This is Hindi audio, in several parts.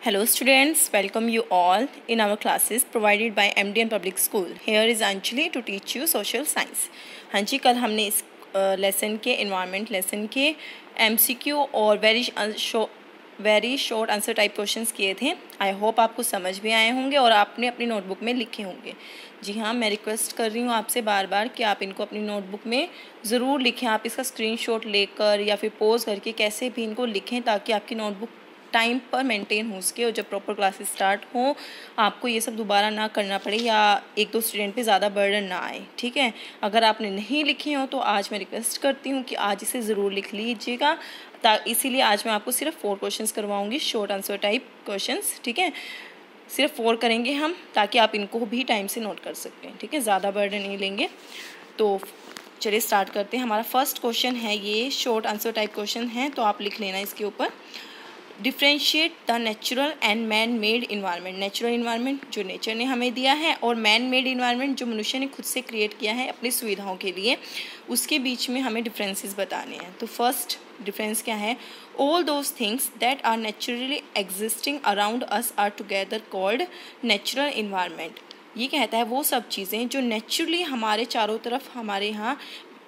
Hello students, welcome you all in our classes provided by MDN Public School. Here is Anjali to teach you social science. हाँ जी, कल हमने इस लेसन के एनवायरनमेंट लेसन के MCQ और very short answer type questions किए थे. आई होप आपको समझ भी आए होंगे और आपने अपनी नोटबुक में लिखे होंगे. जी हाँ, मैं रिक्वेस्ट कर रही हूँ आपसे बार बार कि आप इनको अपनी नोटबुक में ज़रूर लिखें. आप इसका स्क्रीनशॉट लेकर या फिर पोज करके कैसे भी इनको लिखें ताकि आपकी नोटबुक टाइम पर मेंटेन हो सके और जब प्रॉपर क्लासेस स्टार्ट हो आपको ये सब दोबारा ना करना पड़े या एक दो स्टूडेंट पे ज़्यादा बर्डन ना आए. ठीक है, अगर आपने नहीं लिखे हो तो आज मैं रिक्वेस्ट करती हूँ कि आज इसे ज़रूर लिख लीजिएगा. इसीलिए आज मैं आपको सिर्फ 4 क्वेश्चंस करवाऊँगी, शॉर्ट आंसर टाइप क्वेश्चंस. ठीक है, सिर्फ 4 करेंगे हम ताकि आप इनको भी टाइम से नोट कर सकते हैं. ठीक है, ज़्यादा बर्डन नहीं लेंगे. तो चलिए स्टार्ट करते हैं. हमारा फर्स्ट क्वेश्चन है, ये शॉर्ट आंसर टाइप क्वेश्चन है तो आप लिख लेना इसके ऊपर. Differentiate the natural and man made environment. Natural environment जो नेचर ने हमें दिया है और मैन मेड इन्वायरमेंट जो मनुष्य ने खुद से क्रिएट किया है अपनी सुविधाओं के लिए, उसके बीच में हमें डिफरेंसेस बताने हैं. तो फर्स्ट डिफरेंस क्या है? All those things that are naturally existing around us are together called natural environment. ये कहता है वो सब चीज़ें जो नेचुरली हमारे चारों तरफ हमारे यहाँ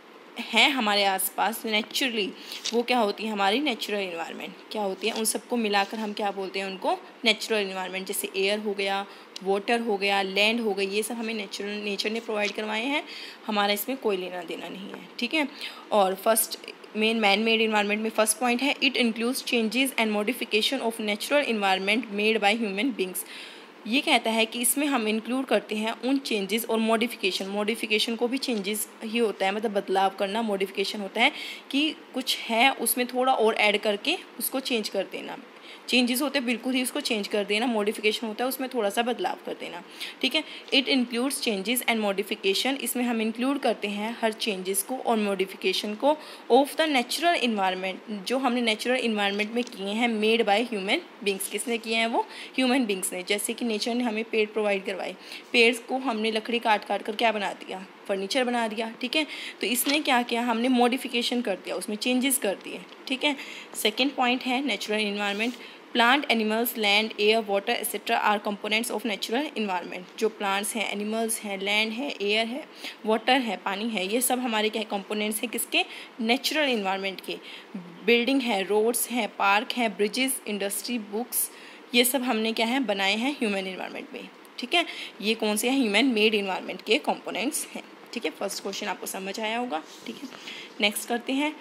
हैं, हमारे आसपास नेचुरली, वो क्या होती है? हमारी नेचुरल इन्वायरमेंट. क्या होती है? उन सबको मिलाकर हम क्या बोलते हैं? उनको नेचुरल इन्वायरमेंट. जैसे एयर हो गया, वाटर हो गया, लैंड हो गई, ये सब हमें नेचर ने प्रोवाइड करवाए हैं. हमारा इसमें कोई लेना देना नहीं है. ठीक है, और फर्स्ट मैन मेड इन्वायरमेंट में फर्स्ट पॉइंट है, it includes changes and modification of natural environment made by human beings. ये कहता है कि इसमें हम इंक्लूड करते हैं उन चेंजेस और मॉडिफिकेशन को भी चेंजेस ही होता है, मतलब बदलाव करना मॉडिफिकेशन होता है कि कुछ है उसमें थोड़ा और ऐड करके उसको चेंज कर देना. चेंजेस होते हैं बिल्कुल ही उसको चेंज कर देना, मॉडिफिकेशन होता है उसमें थोड़ा सा बदलाव कर देना. ठीक है, it includes changes and modification. इसमें हम इंक्लूड करते हैं हर चेंजेस को और मॉडिफिकेशन को ऑफ द नेचुरल इन्वायरमेंट, जो हमने नेचुरल इन्वायरमेंट में किए हैं, मेड बाय ह्यूमन बींग्स. किसने किए हैं? वो ह्यूमन बींग्स ने. जैसे कि नेचर ने हमें पेड़ प्रोवाइड करवाए, पेड़ को हमने लकड़ी काट कर क्या बना दिया? फर्नीचर बना दिया. ठीक है, तो इसने क्या किया? हमने मॉडिफिकेशन कर दिया, उसमें चेंजेस कर दिए. ठीक है, सेकेंड पॉइंट है natural environment. Plant, animals, land, air, water etcetera are components of natural environment. जो प्लांट्स हैं, एनिमल्स हैं, लैंड है, एयर है, वाटर है, पानी है, ये सब हमारे क्या कंपोनेंट्स हैं? किसके? नेचुरल इन्वायरमेंट के. बिल्डिंग है, रोड्स हैं, पार्क हैं, ब्रिजेस, इंडस्ट्री, बुक्स, ये सब हमने क्या है? बनाए हैं ह्यूमन इन्वायरमेंट में. ठीक है, ये कौन से हैं? ह्यूमन मेड इन्वायरमेंट के कंपोनेंट्स हैं. ठीक है, फर्स्ट क्वेश्चन आपको समझ आया होगा. ठीक है, नेक्स्ट करते हैं.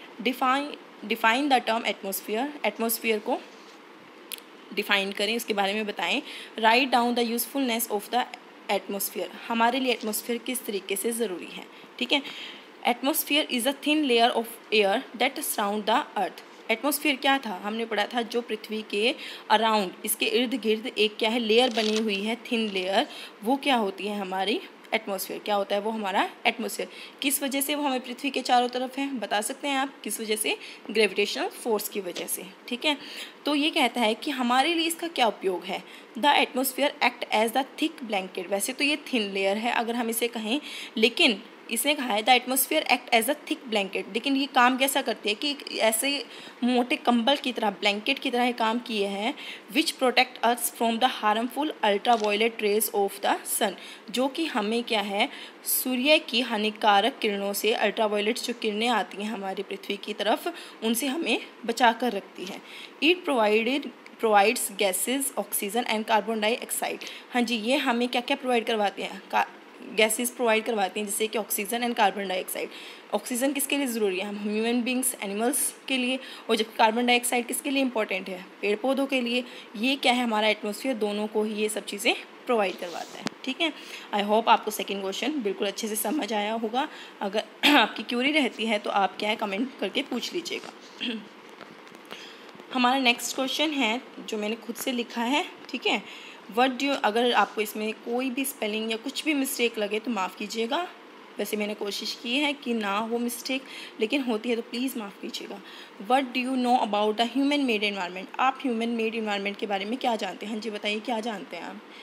Define the term atmosphere. Atmosphere को डिफाइन करें, उसके बारे में बताएं. Write down the usefulness of the atmosphere. हमारे लिए एटमॉस्फेयर किस तरीके से ज़रूरी है? ठीक है, atmosphere is a thin layer of air that surround the earth. Atmosphere क्या था? हमने पढ़ा था जो पृथ्वी के अराउंड, इसके इर्द गिर्द एक क्या है? लेयर बनी हुई है, थिन लेयर. वो क्या होती है? हमारी एटमॉस्फेयर. क्या होता है वो? हमारा एटमॉस्फेयर. किस वजह से वो हमें पृथ्वी के चारों तरफ है? बता सकते हैं आप किस वजह से? ग्रेविटेशनल फोर्स की वजह से. ठीक है, तो ये कहता है कि हमारे लिए इसका क्या उपयोग है? The atmosphere act as the thick blanket. वैसे तो ये थिन लेयर है अगर हम इसे कहें, लेकिन इसने कहा है the atmosphere act as a thick blanket. लेकिन ये काम कैसा करती है कि ऐसे मोटे कंबल की तरह, ब्लैंकेट की तरह ये काम किए हैं. Which protect us from the harmful ultraviolet rays of the sun. जो कि हमें क्या है? सूर्य की हानिकारक किरणों से, अल्ट्रावायलेट जो किरणें आती हैं हमारी पृथ्वी की तरफ, उनसे हमें बचा कर रखती है. It provides gases, oxygen and carbon dioxide. हाँ जी, ये हमें क्या क्या प्रोवाइड करवाते हैं? गैसेस प्रोवाइड करवाते हैं, जैसे कि oxygen and carbon dioxide. Oxygen किसके लिए ज़रूरी है? हम ह्यूमन बींग्स, एनिमल्स के लिए. और जबकि कार्बन डाइऑक्साइड किसके लिए इंपॉर्टेंट है? पेड़ पौधों के लिए. ये क्या है? हमारा एटमॉस्फेयर दोनों को ही ये सब चीज़ें प्रोवाइड करवाता है. ठीक है, आई होप आपको सेकेंड क्वेश्चन बिल्कुल अच्छे से समझ आया होगा. अगर आपकी क्यूरी रहती है तो आप क्या है? कमेंट करके पूछ लीजिएगा. हमारा नेक्स्ट क्वेश्चन है जो मैंने खुद से लिखा है. ठीक है, अगर आपको इसमें कोई भी स्पेलिंग या कुछ भी मिस्टेक लगे तो माफ़ कीजिएगा. वैसे मैंने कोशिश की है कि ना हो मिस्टेक, लेकिन होती है तो प्लीज़ माफ़ कीजिएगा. What do you know about the human made environment. आप ह्यूमन मेड एनवायरनमेंट के बारे में क्या जानते हैं? हाँ जी, बताइए क्या जानते हैं आप?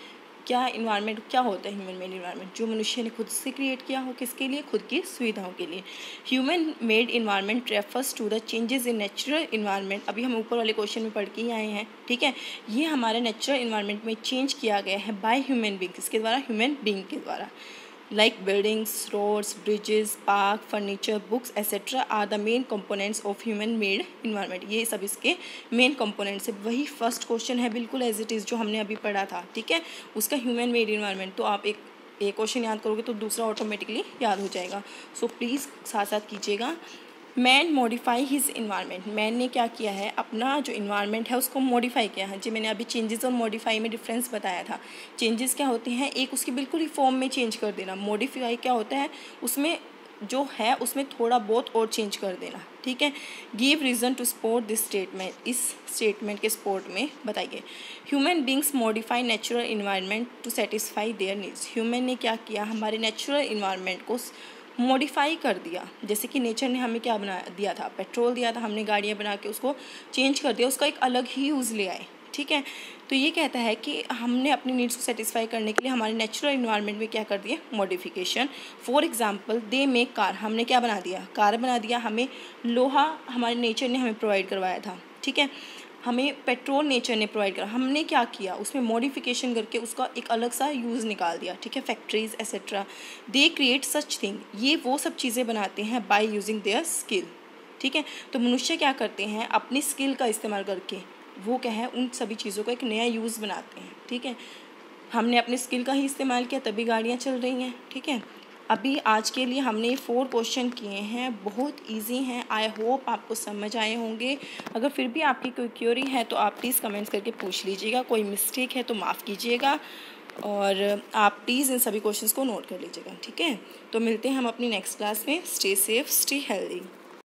क्या इन्वायरमेंट क्या होता है ह्यूमन मेड इन्वायरमेंट? जो मनुष्य ने खुद से क्रिएट किया हो, किसके लिए? खुद की सुविधाओं के लिए। Human made environment refers to the changes in natural environment. अभी हम ऊपर वाले क्वेश्चन में पढ़ के ही आए हैं, ठीक है। ये हमारे नेचुरल इन्वायरमेंट में चेंज किया गया है बाय ह्यूमन बींग, किसके द्वारा? ह्यूमन बींग के द्वारा। Like buildings, roads, bridges, park, furniture, books, etc. are the main components of human-made environment. ये सब इसके मेन कंपोनेंट्स है। वही फर्स्ट क्वेश्चन है बिल्कुल एज इट इज़ जो हमने अभी पढ़ा था, ठीक है, उसका ह्यूमन मेड इन्वायरमेंट। तो आप एक क्वेश्चन याद करोगे तो दूसरा ऑटोमेटिकली याद हो जाएगा। सो प्लीज़ साथ साथ कीजिएगा। Man modify his environment. Man ने क्या किया है? अपना जो इन्वायरमेंट है उसको मॉडिफाई किया है। जी मैंने अभी चेंजेस और मॉडिफाई में डिफरेंस बताया था। चेंजेस क्या होते हैं? एक उसकी बिल्कुल ही फॉर्म में चेंज कर देना। मॉडिफाई क्या होता है? उसमें जो है उसमें थोड़ा बहुत और चेंज कर देना, ठीक है। Give reason to support this statement. इस स्टेटमेंट के सपोर्ट में बताइए। Human beings modify natural environment to satisfy their needs. Human ने क्या किया? हमारे नेचुरल इन्वायरमेंट को मॉडिफाई कर दिया। जैसे कि नेचर ने हमें क्या बना दिया था? पेट्रोल दिया था, हमने गाड़ियाँ बना के उसको चेंज कर दिया, उसका एक अलग ही यूज़ ले आए, ठीक है। तो ये कहता है कि हमने अपनी नीड्स को सेटिस्फाई करने के लिए हमारे नेचुरल इन्वायरमेंट में क्या कर दिया? Modification. For example they make car. हमने क्या बना दिया? कार बना दिया। हमें लोहा हमारे नेचर ने हमें प्रोवाइड करवाया था, ठीक है। हमें पेट्रोल नेचर ने प्रोवाइड करा। हमने क्या किया? उसमें मॉडिफिकेशन करके उसका एक अलग सा यूज़ निकाल दिया, ठीक है। Factories etcetera. They create such thing. ये वो सब चीज़ें बनाते हैं बाय यूजिंग देयर स्किल, ठीक है। तो मनुष्य क्या करते हैं? अपनी स्किल का इस्तेमाल करके वो क्या है? उन सभी चीज़ों का एक नया यूज़ बनाते हैं, ठीक है। हमने अपनी स्किल का ही इस्तेमाल किया तभी गाड़ियाँ चल रही हैं, ठीक है। अभी आज के लिए हमने 4 क्वेश्चन किए हैं, बहुत इजी हैं। आई होप आपको समझ आए होंगे। अगर फिर भी आपकी कोई क्वेरी है तो आप प्लीज़ कमेंट्स करके पूछ लीजिएगा। कोई मिस्टेक है तो माफ़ कीजिएगा और आप प्लीज़ इन सभी क्वेश्चंस को नोट कर लीजिएगा, ठीक है। तो मिलते हैं हम अपनी नेक्स्ट क्लास में। Stay safe, stay healthy.